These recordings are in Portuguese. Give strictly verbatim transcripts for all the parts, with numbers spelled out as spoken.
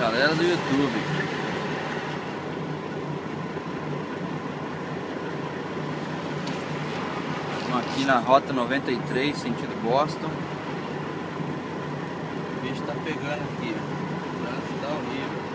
Galera do YouTube. Estamos aqui na rota noventa e três, sentido Boston. O bicho tá pegando aqui. O trânsito tá horrível.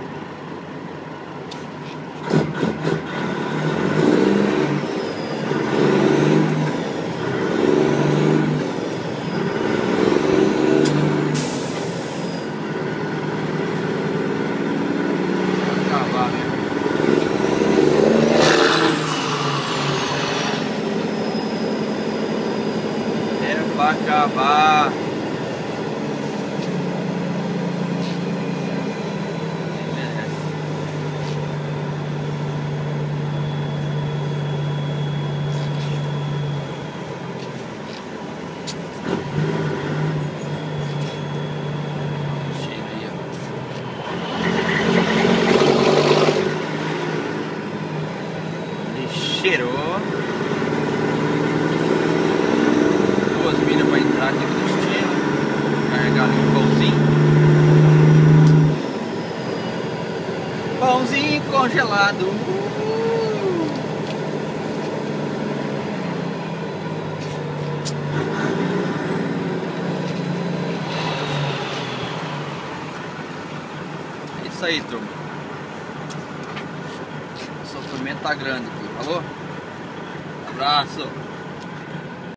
Pra acabar. Cheirou. Duas milhas para entrar aqui no destino. Carregar ali um pãozinho. Pãozinho congelado. Uh! É isso aí, turma. O sofrimento tá grande aqui, falou? Abraço!